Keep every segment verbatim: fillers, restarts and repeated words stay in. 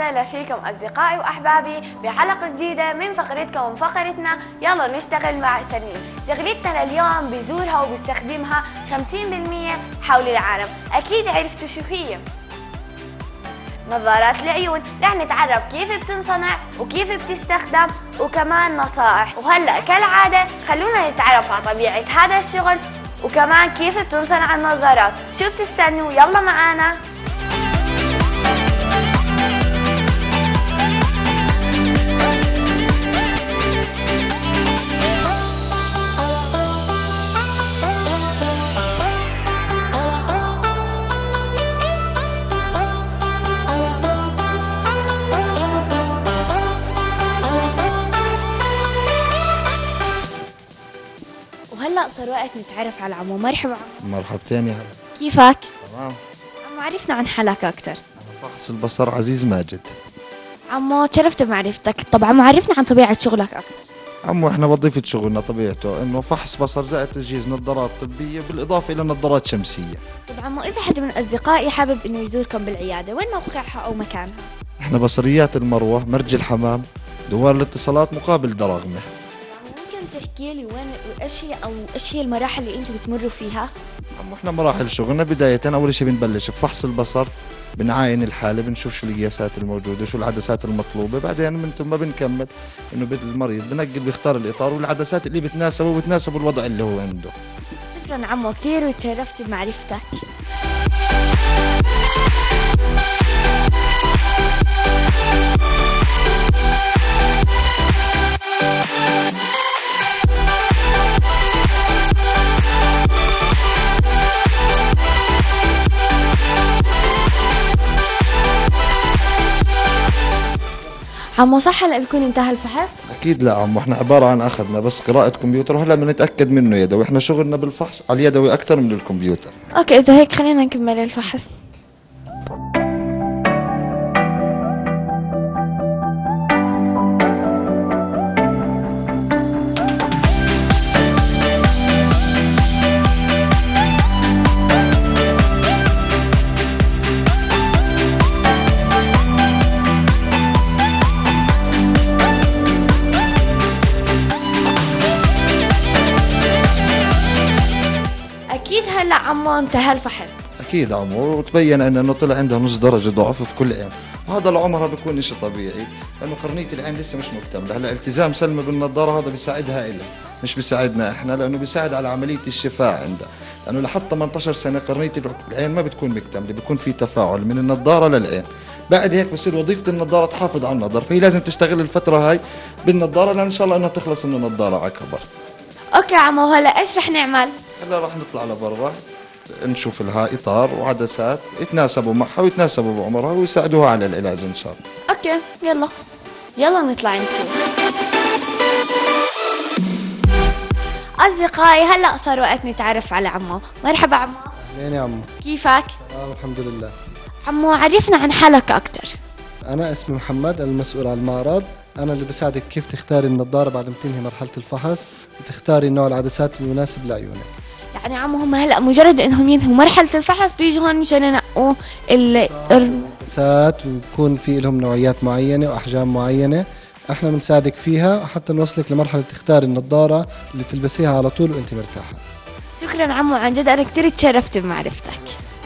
وسهلا فيكم أصدقائي وأحبابي بحلقة جديدة من فقرتكم وفقرتنا يلا نشتغل مع ترنيم. شغلتنا لليوم بيزورها وبيستخدمها خمسين بالمئة حول العالم. أكيد عرفتوا شو هي؟ نظارات العيون. رح نتعرف كيف بتنصنع وكيف بتستخدم وكمان نصائح. وهلأ كالعادة خلونا نتعرف على طبيعة هذا الشغل وكمان كيف بتنصنع النظارات. شو بتستنوا؟ يلا معانا. وهلا صار وقت نتعرف على عمو. مرحبا عمو. مرحبتين يا هلا. كيفك؟ تمام. عمو عرفنا عن حالك أكثر. أنا فحص البصر عزيز ماجد. عمو تشرفت بمعرفتك. طب عمو عرفنا عن طبيعة شغلك أكثر. عمو احنا وظيفة شغلنا طبيعته انه فحص بصر زائد تجهيز نظارات طبية بالاضافة الى نظارات شمسية. طب عمو إذا حد من أصدقائي حابب إنه يزوركم بالعيادة، وين موقعها أو مكانها؟ احنا بصريات المروة، مرج الحمام، دوار الاتصالات مقابل دراغمة. ممكن تحكي لي وين وايش هي او ايش هي المراحل اللي انتم بتمروا فيها؟ عمو احنا مراحل شغلنا بداية اول شيء بنبلش بفحص البصر، بنعاين الحالة، بنشوف شو القياسات الموجودة، شو العدسات المطلوبة، بعدين من ثم بنكمل انه المريض بنقل بيختار الاطار والعدسات اللي بتناسبه وبتناسب الوضع اللي هو عنده. شكرا عمو كثير وتشرفت بمعرفتك. عمو صح هلا بيكون انتهى الفحص؟ اكيد لا عمو، احنا عباره عن اخذنا بس قراءه كمبيوتر وهلا بدنا نتاكد منه يدوي، احنا شغلنا بالفحص على اليدوي اكثر من الكمبيوتر. اوكي اذا هيك خلينا نكمل الفحص. أكيد هلا عمو انتهى الفحص. اكيد عمو، وتبين انه طلع عندها نص درجه ضعف في كل عين، وهذا العمر بيكون شيء طبيعي لانه قرنيه العين لسه مش مكتمله. هلا التزام سلمى بالنظاره هذا بيساعدها إلها مش بيساعدنا احنا، لانه بيساعد على عمليه الشفاء عندها، لانه لحد ثمانية عشر سنه قرنيه العين ما بتكون مكتمله، بيكون في تفاعل من النظاره للعين. بعد هيك بصير وظيفه النظاره تحافظ على النظر، فهي لازم تستغل الفتره هاي بالنظاره لان ان شاء الله انها تخلص انه نظاره على كبر. اوكي عمو هلا ايش رح نعمل؟ هلا راح نطلع لبرا نشوف لها اطار وعدسات يتناسبوا معها ويتناسبوا بعمرها ويساعدوها على العلاج ان شاء الله. اوكي يلا يلا نطلع نشوف. اصدقائي هلا صار وقت نتعرف على عمو. مرحبا عمو. اهلين يا عمو. كيفك؟ تمام الحمد لله. عمو عرفنا عن حالك اكثر. انا اسمي محمد، المسؤول عن المعرض. انا اللي بساعدك كيف تختاري النظاره بعد ما تنهي مرحله الفحص وتختاري نوع العدسات المناسب لعيونك. يعني عمو هم هلا مجرد انهم ينهوا مرحله الفحص بيجوا هون مشان ينقوا العدسات ويكون في لهم نوعيات معينه واحجام معينه، احنا بنساعدك فيها حتى نوصلك لمرحله تختاري النظاره اللي تلبسيها على طول وانت مرتاحه. شكرا عمو، عن جد انا كثير تشرفت بمعرفتك.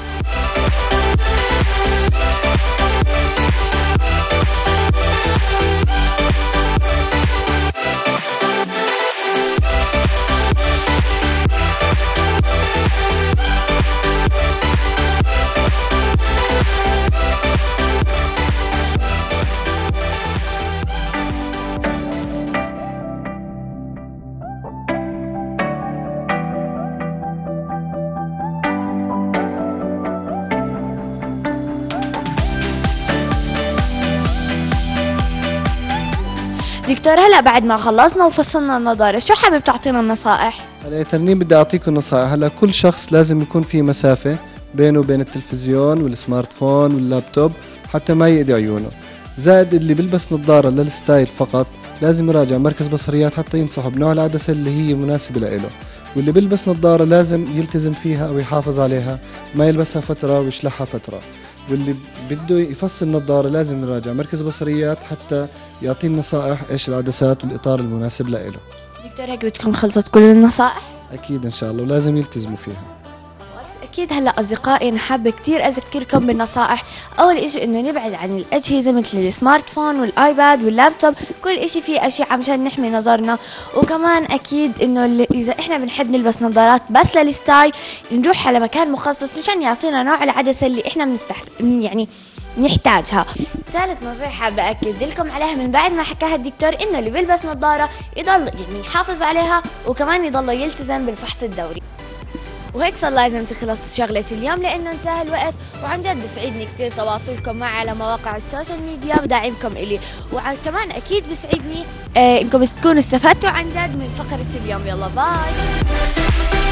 دكتور هلا بعد ما خلصنا وفصلنا النظارة شو حابب تعطينا النصائح؟ هلا يا ترنيم بدي اعطيكم نصائح. هلا كل شخص لازم يكون في مسافة بينه وبين التلفزيون والسمارت فون واللابتوب حتى ما يأذي عيونه. زائد اللي بيلبس نظارة للستايل فقط لازم يراجع مركز بصريات حتى ينصحه بنوع العدسة اللي هي مناسبة له. واللي بيلبس نظارة لازم يلتزم فيها أو يحافظ عليها، ما يلبسها فترة ويشلحها فترة. واللي بده يفصل نظارة لازم يراجع مركز بصريات حتى يعطيه نصائح إيش العدسات والإطار المناسب له. دكتور هيك بتكون خلصت كل النصائح؟ أكيد إن شاء الله ولازم يلتزموا فيها. أكيد هلا أصدقائي أنا حابة كتير أذكركم بالنصائح. أول إشي إنه نبعد عن الأجهزة مثل السمارت فون والآيباد واللابتوب، كل إشي فيه أشياء مشان نحمي نظرنا. وكمان أكيد إنه إذا إحنا بنحب نلبس نظارات بس للستايل نروح على مكان مخصص مشان يعطينا نوع العدسة اللي إحنا بنستح يعني نحتاجها. ثالث نصيحة بأكد لكم عليها من بعد ما حكاها الدكتور، إنه اللي بيلبس نظارة يضل يعني يحافظ عليها وكمان يضل يلتزم بالفحص الدوري. وهيك صار لازم تخلص شغلة اليوم لأنه انتهى الوقت. وعن جد بيسعدني كتير تواصلكم معي على مواقع السوشيال ميديا ودعمكم إلي، وكمان أكيد بيسعدني آه إنكم تكونوا استفدتوا عن جد من فقرة اليوم. يلا باي.